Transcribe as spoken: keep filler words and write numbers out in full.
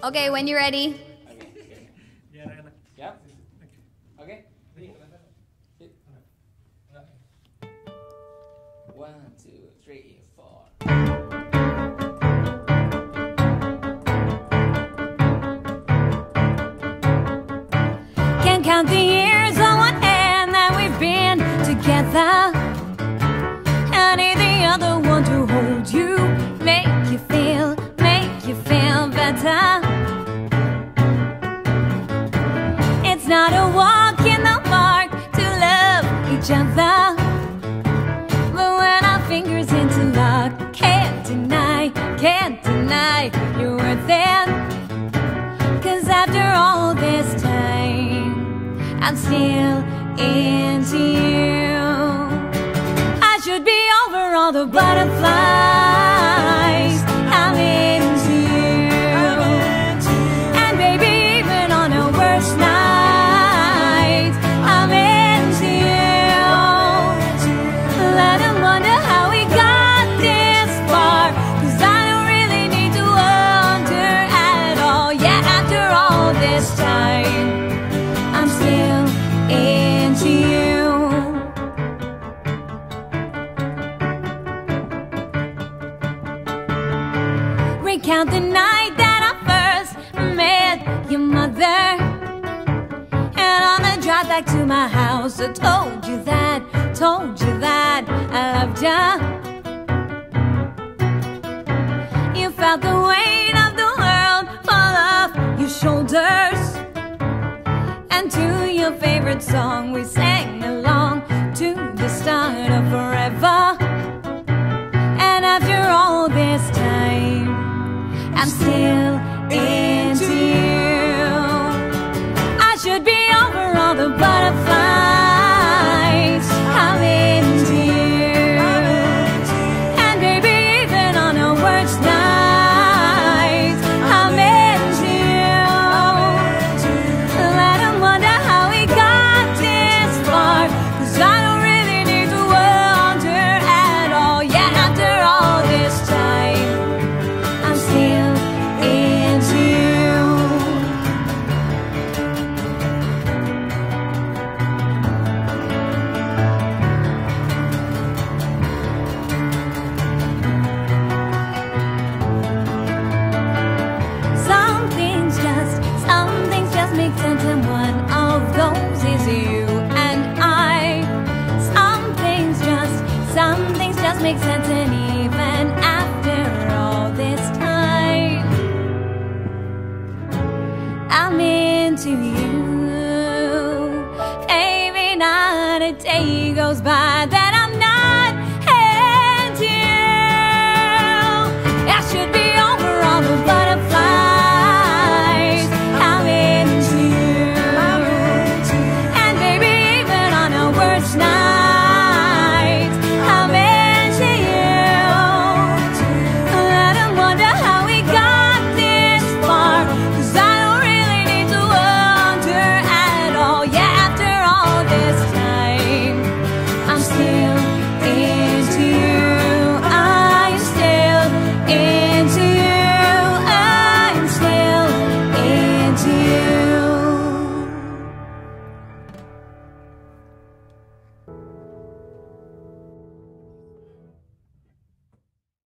Okay, when you're ready. Yep. Okay. One, two, three, four. Can't count the years on one hand that we've been together. I need the other one to hold you, make you feel, make you feel better. It's not a walk in the park to love each other, but when our fingers interlock, can't deny, can't deny you're worth it. Cause after all this time, I'm still into you. I should be over all the butterflies. I'm into you. And baby, even on our worst nights, I'm into you. Let them wonder how we got this far, cause I don't really need to wonder at all. Yeah, after all this time, I'm still into you. Recount the night that I first met your mother, and on the drive back to my house I told you that, told you that I loved you. You felt the weight of the world fall off your shoulders, and to your favorite song we sang along to the start of forever. And after all this time, I'm still into you. I should be over all the butterflies. I'm into you. And baby, even on our worst nights, I'm into you. Let them wonder how we got this far, cause I don't really need to wonder at all. Yeah, after all this time, I'm still into you. Some things just, some things just make sense, and one of those is you and I. Some things just, some things just make sense, and even after all this time, I'm into you. Baby, not a day goes by